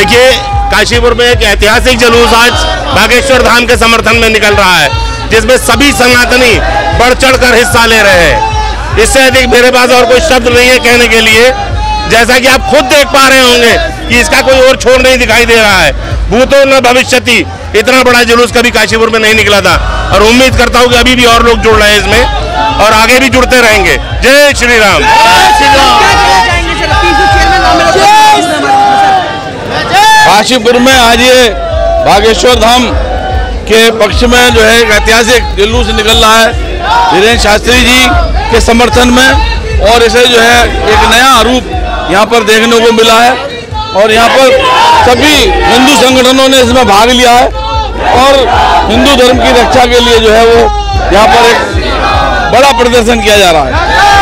देखिए, काशीपुर में एक ऐतिहासिक जुलूस आज बागेश्वर धाम के समर्थन में निकल रहा है, जिसमें सभी सनातनी बढ़ चढ़कर हिस्सा ले रहे हैं। इससे अधिक मेरे पास और कोई शब्द नहीं है कहने के लिए। जैसा कि आप खुद देख पा रहे होंगे कि इसका कोई और छोर नहीं दिखाई दे रहा है। भूतो न भविष्यति, इतना बड़ा जुलूस कभी काशीपुर में नहीं निकला था, और उम्मीद करता हूँ कि अभी भी और लोग जुड़ रहे हैं इसमें और आगे भी जुड़ते रहेंगे। जय श्री राम। काशीपुर में आज ये बागेश्वर धाम के पक्ष में जो है एक ऐतिहासिक जुलूस निकल रहा है धीरेन्द्र शास्त्री जी के समर्थन में, और इसे जो है एक नया रूप यहाँ पर देखने को मिला है। और यहाँ पर सभी हिंदू संगठनों ने इसमें भाग लिया है और हिंदू धर्म की रक्षा के लिए जो है वो यहाँ पर एक बड़ा प्रदर्शन किया जा रहा है।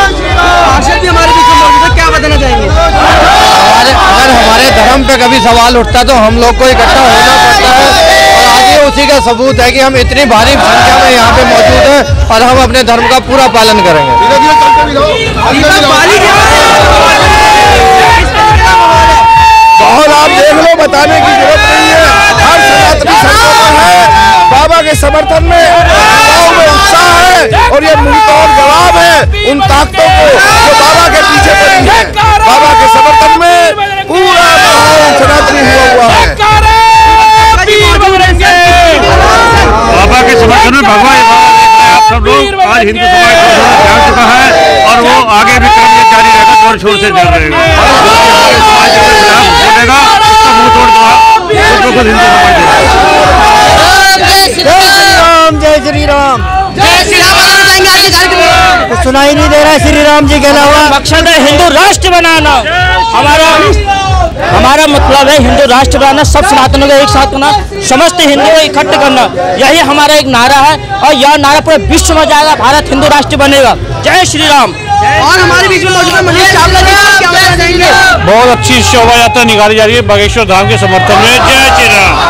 क्या बताना चाहेंगे? अगर हमारे धर्म पे कभी सवाल उठता है तो हम लोग को इकट्ठा होना पड़ता है, और आज ये उसी का सबूत है कि हम इतनी भारी संख्या में यहाँ पे मौजूद हैं और हम अपने धर्म का पूरा पालन करेंगे। माहौल आप देख लो, बताने की जरूरत नहीं है। हर सनातनी संगठन है बाबा के समर्थन में, गाँव में उत्साह है, और ये मुंहतोड़ जवाब है उन ताकतों को जो बाबा के पीछे पड़ी है। बाबा के समर्थन में पूरा माहौल सनातनी हुआ है। बाबा के समर्थन में भगवान आप सब लोग आज हिंदू समाज को जान चुका है, और वो आगे भी काम जारी रहेगा, जोर शोर से चल रहेगा। मुंह तोड़ जवाब हिंदू समाज जय श्री राम। तो सुनाई नहीं दे रहा है श्री राम जी के अलावा। मकसद है हिंदू राष्ट्र बनाना, हमारा मतलब है हिंदू राष्ट्र बनाना, सब सनातनों को एक साथ करना, समस्त हिंदुओं को इकट्ठे करना, यही हमारा एक नारा है। और यह नारा पूरे विश्व में जाएगा, भारत हिंदू राष्ट्र बनेगा। जय श्री राम। और हमारे बीच में मौजूद मनीष चावला जी, क्या कहना चाहेंगे? बहुत अच्छी शोभा यात्रा निकाली जा रही है बागेश्वर धाम के समर्थन में। जय श्री राम।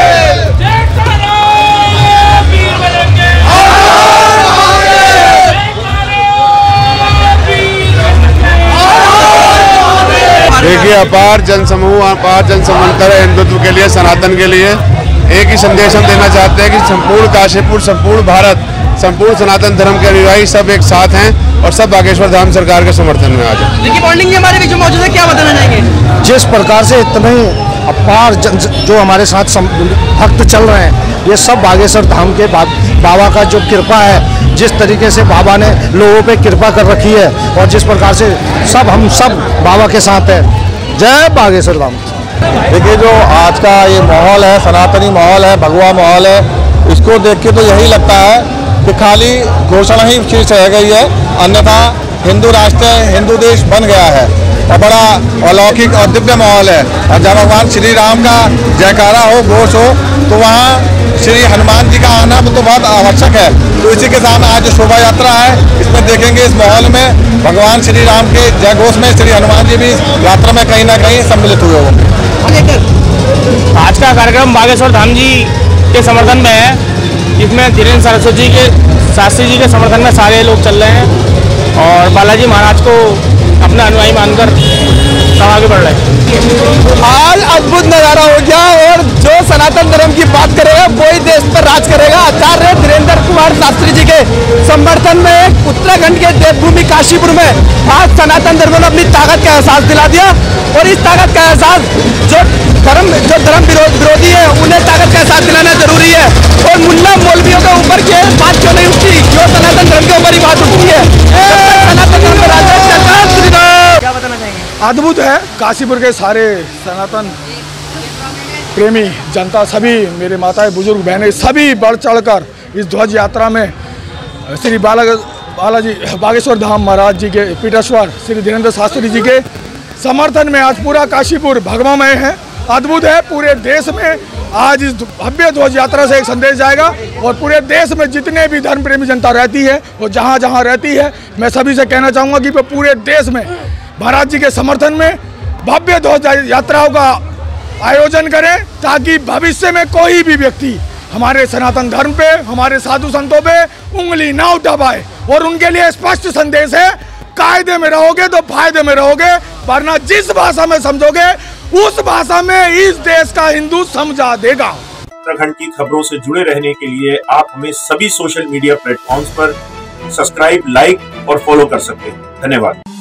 देखिए, अपार जनसमूह, अपार जनसमंतर है हिंदुत्व के लिए, सनातन के लिए। एक ही संदेश हम देना चाहते हैं कि संपूर्ण काशीपुर, संपूर्ण भारत, संपूर्ण सनातन धर्म के अनुयायी सब एक साथ हैं और सब बागेश्वर धाम सरकार के समर्थन में आ जाए। देखिए, बॉन्डिंग भी हमारे बीच में मौजूद है, क्या बताना चाहेंगे? जिस प्रकार से इतने अपार जो हमारे साथ भक्त चल रहे हैं, ये सब बागेश्वर धाम के बाबा का जो कृपा है, जिस तरीके से बाबा ने लोगों पे कृपा कर रखी है, और जिस प्रकार से हम सब बाबा के साथ हैं। जय बागेश्वर धाम। देखिए, जो आज का ये माहौल है, सनातनी माहौल है, भगवा माहौल है, इसको देख के तो यही लगता है कि खाली घोषणा ही चीज रह गई है, अन्यथा हिंदू राष्ट्र, हिंदू देश बन गया है और बड़ा अलौकिक और दिव्य माहौल है। और जब भगवान श्री राम का जयकारा हो, घोष हो, तो वहाँ श्री हनुमान जी का आना तो बहुत आवश्यक है। तो इसी के साथ आज शोभा यात्रा है, इसमें देखेंगे इस माहौल में भगवान श्री राम के जय घोष में श्री हनुमान जी भी यात्रा में कहीं ना कहीं सम्मिलित हुए होंगे। आज का कार्यक्रम बागेश्वर धाम जी के समर्थन में है, जिसमें धीरेन्द्र शास्त्री जी के समर्थन में सारे लोग चल रहे हैं और बालाजी महाराज को अपना अनुयायी मानकर सब आगे बढ़ रहे हैं। आज अद्भुत नजारा हो गया, और जो सनातन धर्म की बात करेगा वही देश पर राज करेगा। आचार्य धीरेन्द्र कुमार शास्त्री जी के समर्थन में उत्तराखंड के देवभूमि काशीपुर में आज सनातन धर्म ने अपनी ताकत का एहसास दिला दिया, और इस ताकत का एहसास जो धर्म विरोधी है उन्हें ताकत का एहसास दिलाना जरूरी है। और मुल्ला मौलवियों के ऊपर की बात क्यों नहीं उठती, जो सनातन धर्म के ऊपर ही बात उठती है। सनातन धर्म क्या बताना चाहेंगे? अद्भुत है। काशीपुर के सारे सनातन प्रेमी जनता, सभी मेरे माताएं, बुजुर्ग, बहनें, सभी बढ़ चढ़कर इस ध्वज यात्रा में श्री बालाजी बागेश्वर धाम महाराज जी के पीठेश्वर श्री धीरेन्द्र शास्त्री जी के समर्थन में आज पूरा काशीपुर भगवामय है। अद्भुत है। पूरे देश में आज इस भव्य ध्वज यात्रा से एक संदेश जाएगा, और पूरे देश में जितने भी धर्म प्रेमी जनता रहती है, वो जहाँ जहाँ रहती है, मैं सभी से कहना चाहूँगा कि वो पूरे देश में महाराज जी के समर्थन में भव्य ध्वज यात्राओं का आयोजन करें, ताकि भविष्य में कोई भी व्यक्ति हमारे सनातन धर्म पे, हमारे साधु संतों पे उंगली ना उठा पाए। और उनके लिए स्पष्ट संदेश है, कायदे में रहोगे तो फायदे में रहोगे, वरना जिस भाषा में समझोगे उस भाषा में इस देश का हिंदू समझा देगा। उत्तराखंड की खबरों से जुड़े रहने के लिए आप हमें सभी सोशल मीडिया प्लेटफॉर्म्स पर सब्सक्राइब, लाइक और फॉलो कर सकते हैं। धन्यवाद।